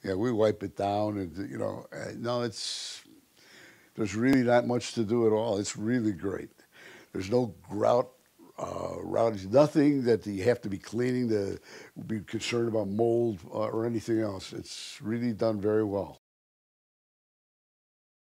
Yeah, we wipe it down, and no, there's really not much to do at all. It's really great. There's no routage, nothing that you have to be cleaning to be concerned about mold or anything else. It's really done very well.